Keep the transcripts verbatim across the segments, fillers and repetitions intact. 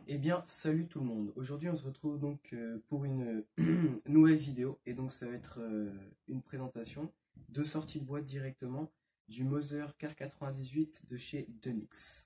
Eh bien, salut tout le monde. Aujourd'hui, on se retrouve donc euh, pour une nouvelle vidéo. Et donc, ça va être euh, une présentation de sortie de boîte directement du Moser Car quatre-vingt-dix-huit de chez Dunix.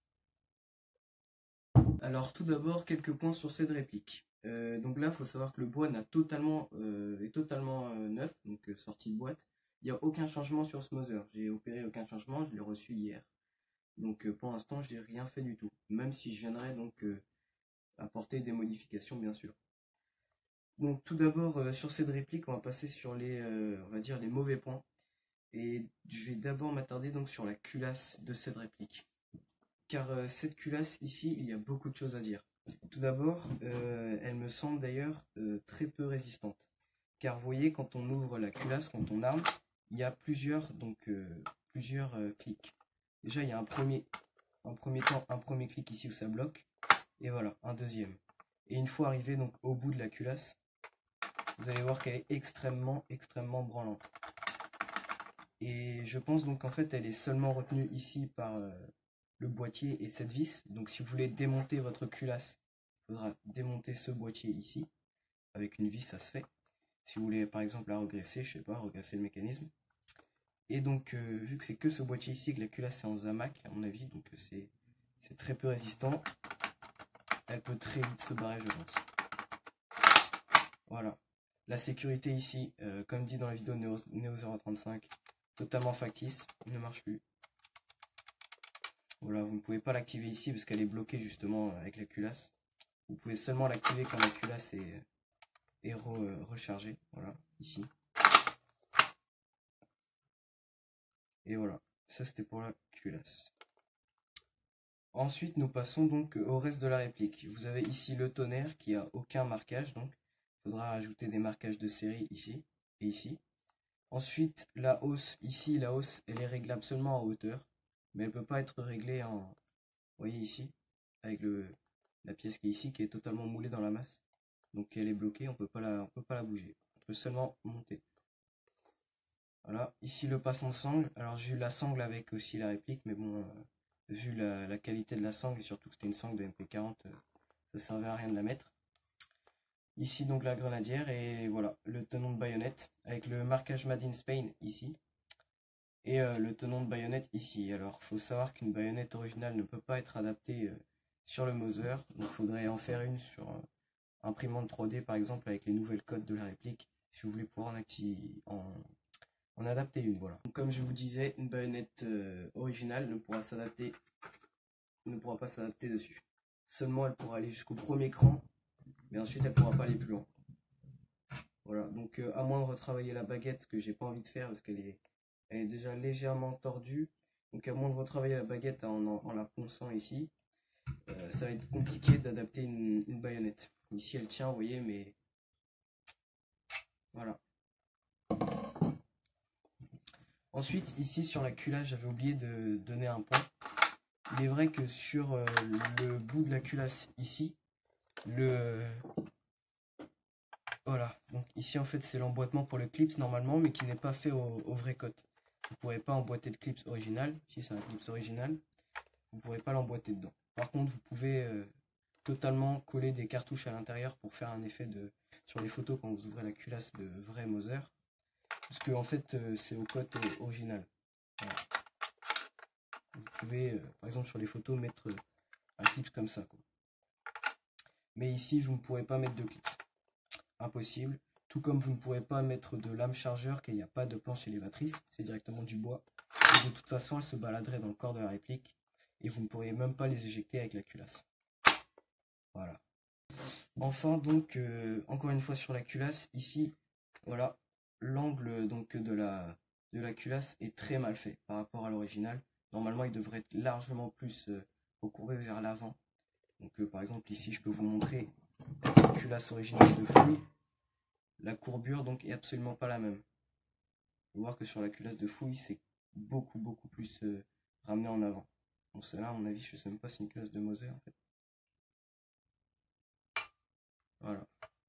Alors, tout d'abord, quelques points sur cette réplique. Euh, donc là, il faut savoir que le bois n'a totalement, euh, est totalement euh, neuf, donc euh, sortie de boîte. Il n'y a aucun changement sur ce Moser. J'ai opéré aucun changement, je l'ai reçu hier. Donc euh, pour l'instant, je n'ai rien fait du tout. Même si je viendrai donc euh, apporter des modifications, bien sûr. Donc tout d'abord, euh, sur cette réplique, on va passer sur les, euh, on va dire les mauvais points. Et je vais d'abord m'attarder donc sur la culasse de cette réplique. Car euh, cette culasse ici, il y a beaucoup de choses à dire. Tout d'abord, euh, elle me semble d'ailleurs euh, très peu résistante. Car vous voyez, quand on ouvre la culasse, quand on arme, il y a plusieurs, donc, euh, plusieurs euh, clics. Déjà, il y a un premier, en premier temps, un premier clic ici où ça bloque. Et voilà, un deuxième. Et une fois arrivé donc au bout de la culasse, vous allez voir qu'elle est extrêmement, extrêmement branlante. Et je pense donc en fait elle est seulement retenue ici par euh, le boîtier et cette vis. Donc si vous voulez démonter votre culasse, il faudra démonter ce boîtier ici. Avec une vis, ça se fait. Si vous voulez par exemple la regresser, je sais pas, regresser le mécanisme. Et donc euh, vu que c'est que ce boîtier ici, que la culasse est en zamac à mon avis, donc c'est très peu résistant, elle peut très vite se barrer, je pense. Voilà. La sécurité ici, euh, comme dit dans la vidéo Neo, Neo zéro trente-cinq, totalement factice, il ne marche plus. Voilà, vous ne pouvez pas l'activer ici parce qu'elle est bloquée justement avec la culasse. Vous pouvez seulement l'activer quand la culasse est, est re, euh, rechargée. Voilà, ici. Et voilà, ça c'était pour la culasse. Ensuite, nous passons donc au reste de la réplique. Vous avez ici le tonnerre qui a aucun marquage, donc il faudra ajouter des marquages de série ici et ici. Ensuite, la hausse, ici, la hausse, elle est réglable seulement en hauteur, mais elle ne peut pas être réglée en, vous voyez ici, avec le, la pièce qui est ici, qui est totalement moulée dans la masse. Donc elle est bloquée, on peut pas la, on peut pas la bouger. On peut seulement monter. Voilà, ici le passant sangle. Alors j'ai eu la sangle avec aussi la réplique, mais bon, euh, vu la, la qualité de la sangle, et surtout que c'était une sangle de M P quarante, euh, ça servait à rien de la mettre. Ici donc la grenadière, et voilà, le tenon de baïonnette, avec le marquage Made in Spain ici. Et euh, le tenon de baïonnette ici. Alors, il faut savoir qu'une baïonnette originale ne peut pas être adaptée euh, sur le Moser. Donc, il faudrait en faire une sur euh, imprimante trois D, par exemple, avec les nouvelles codes de la réplique, si vous voulez pouvoir en, en, en adapter une. Voilà. Donc, comme je vous disais, une baïonnette euh, originale ne pourra s'adapter, ne pourra pas s'adapter dessus. Seulement, elle pourra aller jusqu'au premier cran, mais ensuite, elle ne pourra pas aller plus loin. Voilà. Donc, euh, à moins de retravailler la baguette, ce que j'ai pas envie de faire parce qu'elle est Elle est déjà légèrement tordue. Donc à moins de retravailler la baguette en, en, en la ponçant ici, euh, ça va être compliqué d'adapter une, une baïonnette. Ici elle tient, vous voyez, mais voilà. Ensuite, ici sur la culasse, j'avais oublié de donner un point. Il est vrai que sur euh, le bout de la culasse ici, le... Voilà, donc ici en fait c'est l'emboîtement pour le clips normalement, mais qui n'est pas fait au, au vrai cote. Vous ne pourrez pas emboîter de clips original, ici c'est un clips original, vous ne pourrez pas l'emboîter dedans. Par contre, vous pouvez euh, totalement coller des cartouches à l'intérieur pour faire un effet de sur les photos quand vous ouvrez la culasse de vrai Moser. Parce que en fait, euh, c'est au cote euh, original. Voilà. Vous pouvez, euh, par exemple, sur les photos, mettre euh, un clip comme ça, quoi. Mais ici, vous ne pourrez pas mettre de clips. Impossible. Tout comme vous ne pourrez pas mettre de lame chargeur, car il n'y a pas de planche élévatrice. C'est directement du bois. Et de toute façon, elle se baladerait dans le corps de la réplique. Et vous ne pourriez même pas les éjecter avec la culasse. Voilà. Enfin, donc, euh, encore une fois sur la culasse, ici, voilà, l'angle donc de la, de la culasse est très mal fait par rapport à l'original. Normalement, il devrait être largement plus euh, recourbé vers l'avant. Donc, euh, par exemple, ici, je peux vous montrer la culasse originale de fouille. La courbure, donc, est absolument pas la même. Vous pouvez voir que sur la culasse de fouille, c'est beaucoup, beaucoup plus euh, ramené en avant. Bon, celle-là, à mon avis, je sais même pas si c'est une culasse de Moser, en fait. Voilà.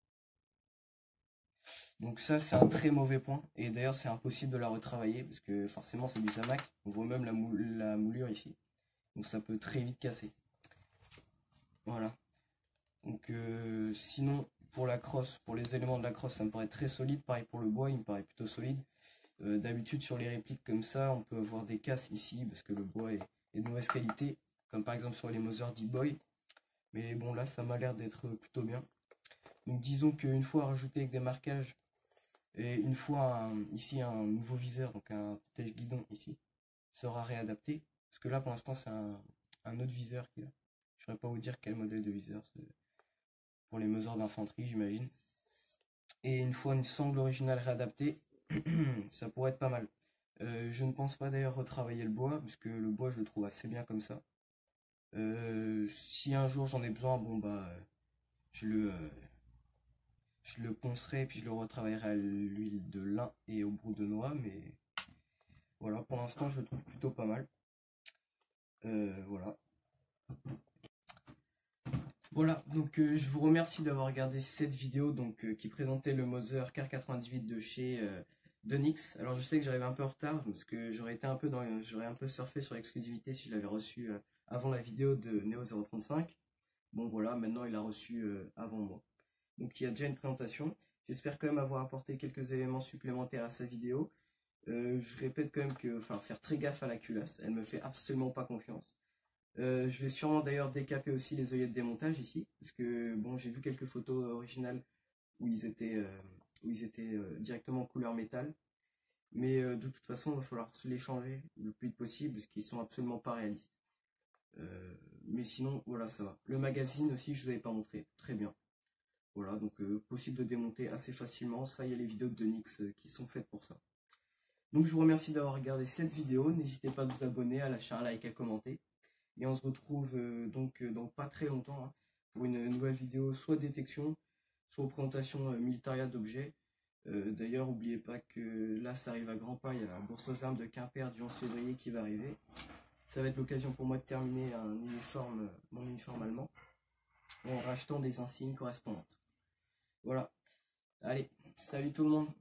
Donc ça, c'est un très mauvais point. Et d'ailleurs, c'est impossible de la retravailler parce que forcément, c'est du zamac. On voit même la, moul la moulure ici. Donc ça peut très vite casser. Voilà. Donc euh, sinon, pour la crosse, pour les éléments de la crosse, ça me paraît très solide. Pareil pour le bois, il me paraît plutôt solide. Euh, D'habitude, sur les répliques comme ça, on peut avoir des casses ici parce que le bois est, est de mauvaise qualité, comme par exemple sur les Mother D-Boy. Mais bon, là, ça m'a l'air d'être plutôt bien. Donc disons qu'une fois rajouté avec des marquages, et une fois un- ici un nouveau viseur, donc un protège guidon ici, sera réadapté. Parce que là, pour l'instant, c'est un, un autre viseur qui est là. Je ne saurais pas vous dire quel modèle de viseur, c'est pour les mesures d'infanterie, j'imagine. Et une fois une sangle originale réadaptée, ça pourrait être pas mal. Euh, je ne pense pas d'ailleurs retravailler le bois, parce que le bois, je le trouve assez bien comme ça. Euh, si un jour j'en ai besoin, bon bah, je le, euh, je le poncerai et puis je le retravaillerai à l'huile de lin et au brou de noix, mais voilà, pour l'instant, je le trouve plutôt pas mal. Euh, voilà. Voilà, donc euh, je vous remercie d'avoir regardé cette vidéo donc, euh, qui présentait le Moser Car quatre-vingt-dix-huit de chez euh, Donix. Alors je sais que j'arrive un peu en retard parce que j'aurais été un peu dans, j'aurais un peu surfé sur l'exclusivité si je l'avais reçu euh, avant la vidéo de Neo zéro trente-cinq. Bon voilà, maintenant il l'a reçu euh, avant moi. Donc il y a déjà une présentation. J'espère quand même avoir apporté quelques éléments supplémentaires à sa vidéo. Euh, je répète quand même que, enfin, faire très gaffe à la culasse, elle me fait absolument pas confiance. Euh, je vais sûrement d'ailleurs décaper aussi les œillets de démontage ici, parce que bon, j'ai vu quelques photos originales où ils étaient, euh, où ils étaient euh, directement couleur métal, mais euh, de toute façon, il va falloir les changer le plus vite possible, parce qu'ils sont absolument pas réalistes. Euh, mais sinon, voilà, ça va. Le magazine aussi, je ne vous avais pas montré, très bien. Voilà, donc euh, possible de démonter assez facilement. Ça, il y a les vidéos de Nix euh, qui sont faites pour ça. Donc je vous remercie d'avoir regardé cette vidéo. N'hésitez pas à vous abonner, à lâcher un like, à commenter. Et on se retrouve euh, donc euh, dans pas très longtemps hein, pour une nouvelle vidéo, soit détection, soit présentation euh, militaria d'objets. Euh, D'ailleurs, n'oubliez pas que là, ça arrive à grands pas. Il y a la bourse aux armes de Quimper du onze février qui va arriver. Ça va être l'occasion pour moi de terminer un uniforme, mon uniforme allemand en rachetant des insignes correspondantes. Voilà. Allez, salut tout le monde.